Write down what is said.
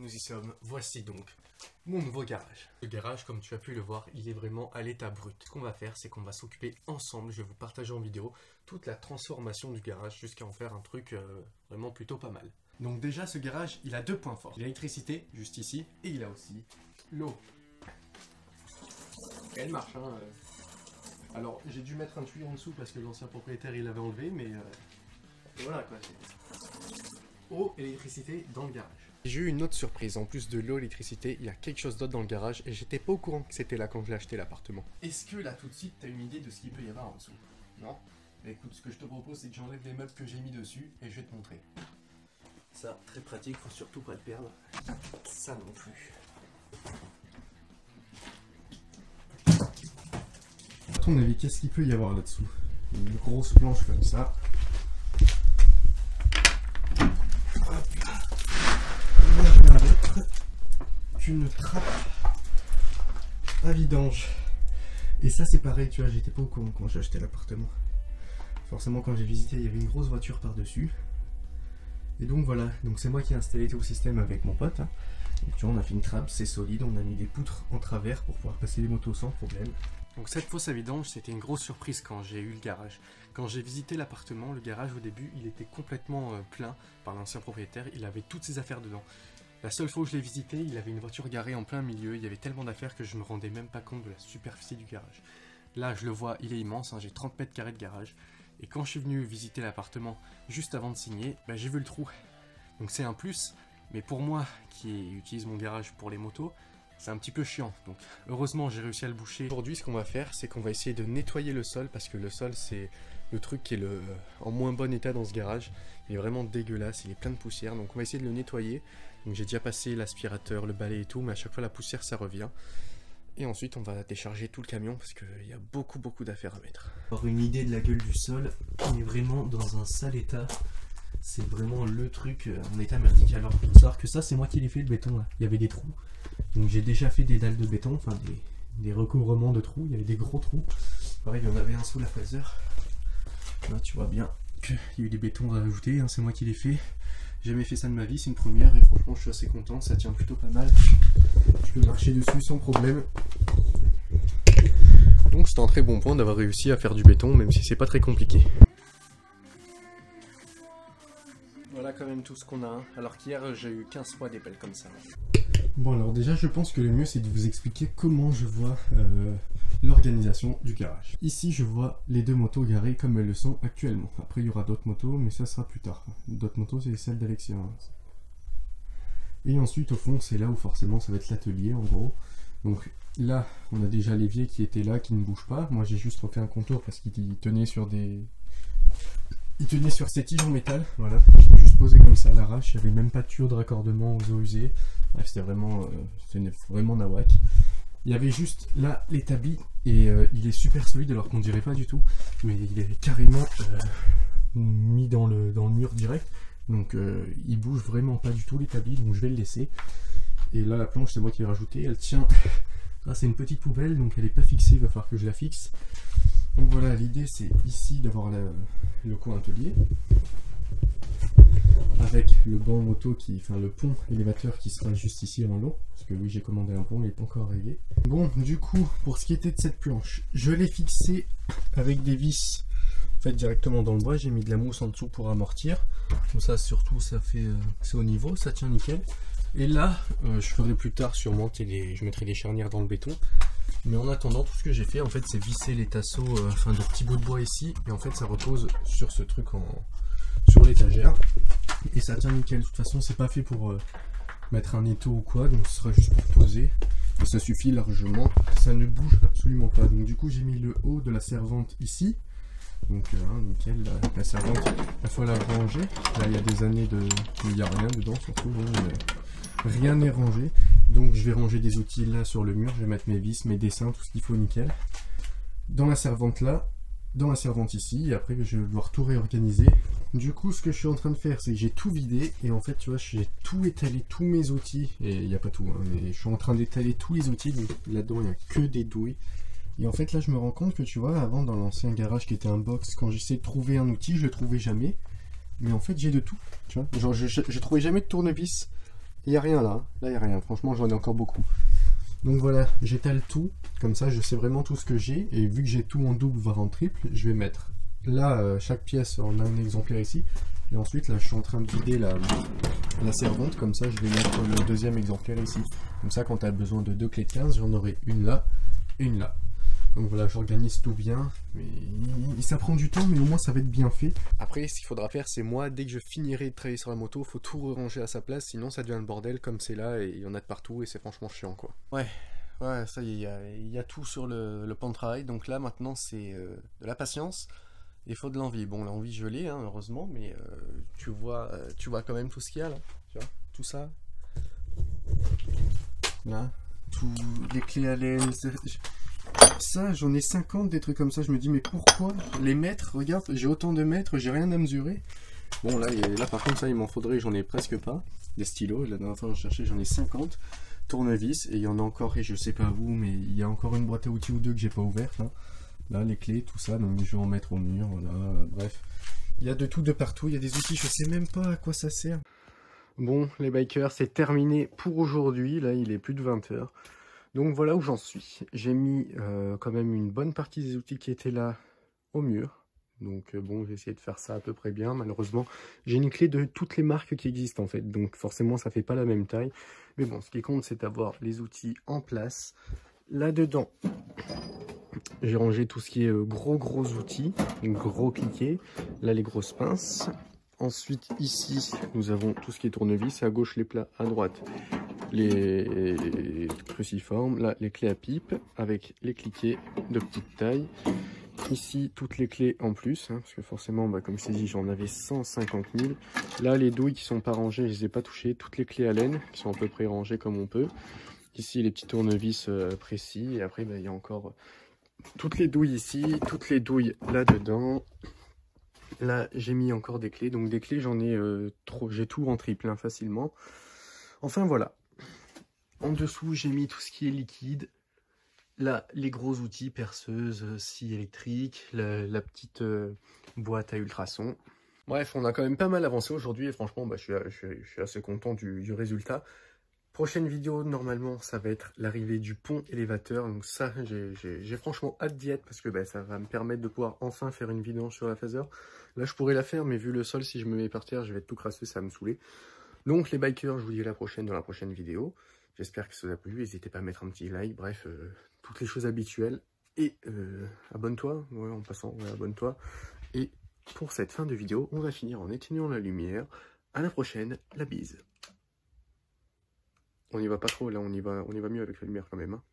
nous y sommes. Voici donc mon nouveau garage. Le garage, comme tu as pu le voir, il est vraiment à l'état brut. Ce qu'on va faire, c'est qu'on va s'occuper ensemble, je vais vous partager en vidéo, toute la transformation du garage jusqu'à en faire un truc vraiment plutôt pas mal. Donc déjà, ce garage, il a deux points forts. L'électricité, juste ici, et il a aussi l'eau. Elle marche, hein. Alors, j'ai dû mettre un tuyau en dessous parce que l'ancien propriétaire, il l'avait enlevé, mais voilà quoi. Eau et électricité dans le garage. J'ai eu une autre surprise, en plus de l'eau et l'électricité, il y a quelque chose d'autre dans le garage et j'étais pas au courant que c'était là quand je l'ai acheté l'appartement. Est-ce que là tout de suite t'as une idée de ce qu'il peut y avoir en dessous? Non? Bah écoute, ce que je te propose c'est que j'enlève les meubles que j'ai mis dessus et je vais te montrer. Ça, très pratique, faut surtout pas le perdre. Ça non plus. À ton avis, qu'est-ce qu'il peut y avoir là-dessous? Une grosse planche comme ça. Une trappe à vidange. Et ça c'est pareil, tu vois, j'étais pas au courant quand j'ai acheté l'appartement. Forcément quand j'ai visité, il y avait une grosse voiture par-dessus. Et donc voilà, donc c'est moi qui ai installé tout le système avec mon pote. Hein. Donc tu vois, on a fait une trappe, c'est solide, on a mis des poutres en travers pour pouvoir passer les motos sans problème. Donc cette fosse à vidange, c'était une grosse surprise quand j'ai eu le garage. Quand j'ai visité l'appartement, le garage au début, il était complètement plein par l'ancien propriétaire, il avait toutes ses affaires dedans. La seule fois où je l'ai visité, il avait une voiture garée en plein milieu, il y avait tellement d'affaires que je me rendais même pas compte de la superficie du garage. Là, je le vois, il est immense, hein, j'ai 30 mètres carrés de garage. Et quand je suis venu visiter l'appartement juste avant de signer, bah, j'ai vu le trou. Donc c'est un plus, mais pour moi qui utilise mon garage pour les motos, c'est un petit peu chiant. Donc heureusement, j'ai réussi à le boucher. Aujourd'hui, ce qu'on va faire, c'est qu'on va essayer de nettoyer le sol, parce que le sol, c'est le truc qui est en moins bon état dans ce garage. Il est vraiment dégueulasse, il est plein de poussière, donc on va essayer de le nettoyer. Donc j'ai déjà passé l'aspirateur, le balai et tout, mais à chaque fois la poussière ça revient. Et ensuite on va décharger tout le camion parce qu'il y a beaucoup d'affaires à mettre. Avoir une idée de la gueule du sol, on est vraiment dans un sale état. C'est vraiment le truc en état merdique. Alors il faut savoir que ça c'est moi qui l'ai fait, le béton là. Il y avait des trous. Donc j'ai déjà fait des dalles de béton, enfin des recouvrements de trous, il y avait des gros trous. Pareil, il y en avait un sous la fraiseur. Là tu vois bien qu'il y a eu des bétons rajoutés, hein, c'est moi qui l'ai fait. J'ai jamais fait ça de ma vie, c'est une première et franchement je suis assez content, ça tient plutôt pas mal. Je peux marcher dessus sans problème. Donc c'est un très bon point d'avoir réussi à faire du béton, même si c'est pas très compliqué. Voilà quand même tout ce qu'on a, hein. Alors qu'hier j'ai eu 15 fois des pelles comme ça. Bon alors déjà je pense que le mieux c'est de vous expliquer comment je vois l'organisation du garage. Ici je vois les deux motos garées comme elles le sont actuellement. Après il y aura d'autres motos mais ça sera plus tard. D'autres motos c'est celle d'Alexia. Et ensuite au fond c'est là où forcément ça va être l'atelier en gros. Donc là on a déjà l'évier qui était là, qui ne bouge pas. Moi j'ai juste refait un contour parce qu'il tenait sur des... Il tenait sur ces tiges en métal, voilà. Je l'ai juste posé comme ça à l'arrache, il n'y avait même pas de tuyau de raccordement aux eaux usées. Bref, c'était vraiment nawak. Il y avait juste là l'établi et il est super solide alors qu'on dirait pas du tout, mais il est carrément mis dans le mur direct, donc il bouge vraiment pas du tout l'établi, donc je vais le laisser. Et là la planche c'est moi qui l'ai rajoutée, elle tient, là c'est une petite poubelle donc elle est pas fixée, il va falloir que je la fixe. Donc voilà, l'idée c'est ici d'avoir le coin atelier avec le banc moto le pont élévateur qui sera juste ici en long, parce que oui j'ai commandé un pont, il n'est pas encore arrivé. Bon du coup pour ce qui était de cette planche, je l'ai fixée avec des vis en fait directement dans le bois, j'ai mis de la mousse en dessous pour amortir, comme ça surtout ça fait c'est au niveau, ça tient nickel. Et là je ferai plus tard sûrement je mettrai des charnières dans le béton. Mais en attendant, tout ce que j'ai fait, en fait, c'est visser les tasseaux, de petits bouts de bois ici, et en fait, ça repose sur ce truc sur l'étagère, et ça tient nickel. De toute façon, c'est pas fait pour mettre un étau ou quoi, donc ce sera juste pour poser, et ça suffit largement. Ça ne bouge absolument pas. Donc du coup, j'ai mis le haut de la servante ici, donc nickel. La servante, il faut la ranger. Là, il y a des années il n'y a rien dedans, surtout. Rien n'est rangé, donc je vais ranger des outils là sur le mur, je vais mettre mes vis, mes dessins, tout ce qu'il faut nickel. Dans la servante là, dans la servante ici, et après je vais devoir tout réorganiser. Du coup ce que je suis en train de faire c'est que j'ai tout vidé, et en fait tu vois j'ai tout étalé, tous mes outils, et il n'y a pas tout, hein, mais je suis en train d'étaler tous les outils, donc là-dedans il n'y a que des douilles. Et en fait là je me rends compte que tu vois, avant dans l'ancien garage qui était un box, quand j'essayais de trouver un outil, je le trouvais jamais. Mais en fait j'ai de tout, tu vois, genre je trouvais jamais de tournevis. Il n'y a rien là. Là, il n'y a rien. Franchement, j'en ai encore beaucoup. Donc voilà, j'étale tout. Comme ça, je sais vraiment tout ce que j'ai. Et vu que j'ai tout en double, voire en triple, je vais mettre là, chaque pièce, on a un exemplaire ici. Et ensuite, là, je suis en train de vider la servante. Comme ça, je vais mettre le deuxième exemplaire ici. Comme ça, quand tu as besoin de 2 clés de 15, j'en aurai une là et une là. Donc voilà, j'organise tout bien, mais ça prend du temps, mais au moins ça va être bien fait. Après, ce qu'il faudra faire, c'est moi, dès que je finirai de travailler sur la moto, faut tout ranger à sa place, sinon ça devient le bordel comme c'est là, et il y en a de partout, et c'est franchement chiant, quoi. Ouais, ça y est, il y a tout sur le plan de travail, donc là, maintenant, c'est de la patience, et il faut de l'envie. Bon, l'envie, je l'ai, hein, heureusement, mais tu vois quand même tout ce qu'il y a, là, tu vois, tout ça. Là, tous les clés Allen, ça, j'en ai 50 des trucs comme ça. Je me dis, mais pourquoi les mètres? Regarde, j'ai autant de mètres, j'ai rien à mesurer. Bon, là par contre, ça, il m'en faudrait, j'en ai presque pas. Des stylos, la dernière fois, je cherchais, j'en ai 50. Tournevis, et il y en a encore, et je sais pas où, mais il y a encore une boîte à outils ou deux que j'ai pas ouverte. Là, les clés, tout ça, donc je vais en mettre au mur, voilà, bref. Il y a de tout de partout, il y a des outils, je sais même pas à quoi ça sert. Bon, les bikers, c'est terminé pour aujourd'hui. Là, il est plus de 20 h. Donc voilà où j'en suis. J'ai mis quand même une bonne partie des outils qui étaient là au mur. Donc bon, j'ai essayé de faire ça à peu près bien. Malheureusement, j'ai une clé de toutes les marques qui existent en fait. Donc forcément, ça fait pas la même taille. Mais bon, ce qui compte, c'est d'avoir les outils en place. Là-dedans, j'ai rangé tout ce qui est gros outils, gros cliquets. Là, les grosses pinces. Ensuite, ici, nous avons tout ce qui est tournevis. À gauche, les plats. À droite, les cruciformes. Là, les clés à pipe avec les cliquets de petite taille. Ici, toutes les clés en plus. Parce que forcément, comme je t'ai dit, j'en avais 150 000. Là, les douilles qui sont pas rangées, je les ai pas touchées. Toutes les clés Allen qui sont à peu près rangées comme on peut. Ici, les petits tournevis précis. Et après, il y a encore toutes les douilles ici. Toutes les douilles là-dedans. Là, j'ai mis encore des clés. Donc des clés, j'en ai trop. J'ai tout en triple, facilement. Enfin, voilà. En dessous, j'ai mis tout ce qui est liquide. Là, les gros outils, perceuse, scie électrique, la petite boîte à ultrasons. Bref, on a quand même pas mal avancé aujourd'hui et franchement, je suis assez content du résultat. Prochaine vidéo, normalement, ça va être l'arrivée du pont élévateur. Donc ça, j'ai franchement hâte d'y être parce que ça va me permettre de pouvoir enfin faire une vidéo sur la phaser. Là, je pourrais la faire, mais vu le sol, si je me mets par terre, je vais être tout crasseux, ça va me saouler. Donc les bikers, je vous dis à la prochaine dans la prochaine vidéo. J'espère que ça vous a plu. N'hésitez pas à mettre un petit like. Bref, toutes les choses habituelles. Et abonne-toi. Ouais, en passant, ouais, abonne-toi. Et pour cette fin de vidéo, on va finir en éteignant la lumière. À la prochaine. La bise. On n'y va pas trop là. On y va mieux avec la lumière quand même.